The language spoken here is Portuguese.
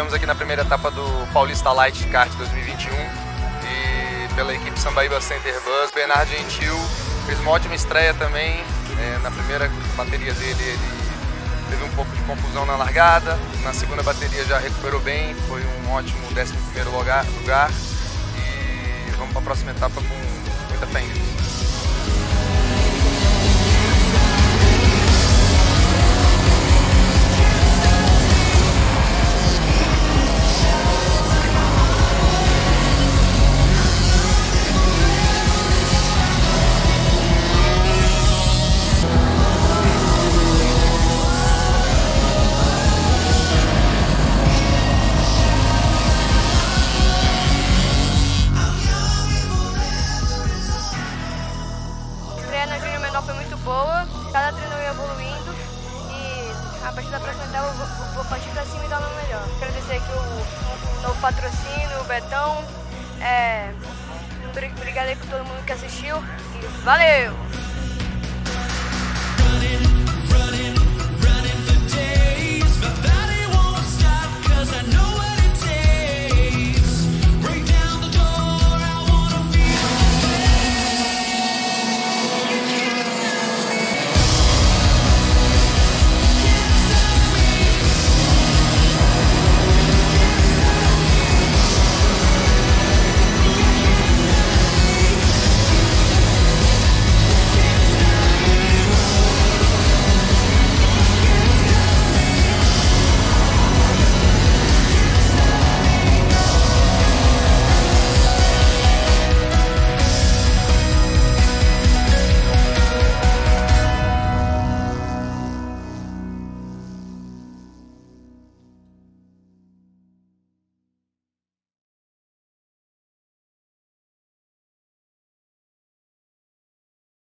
Estivemos aqui na primeira etapa do Paulista Light Kart 2021 e pela equipe Sambaíba Center Bus. Bernardo Gentil fez uma ótima estreia também. Na primeira bateria dele ele teve um pouco de confusão na largada, na segunda bateria já recuperou bem, foi um ótimo 11º lugar e vamos para a próxima etapa com muita fé em Deus. Na Júnior Menor foi muito boa, cada treino eu ia evoluindo e a partir da próxima etapa eu vou partir pra cima e dar o meu melhor. Agradecer aqui o novo patrocínio, o Betão, obrigado aí por todo mundo que assistiu e valeu!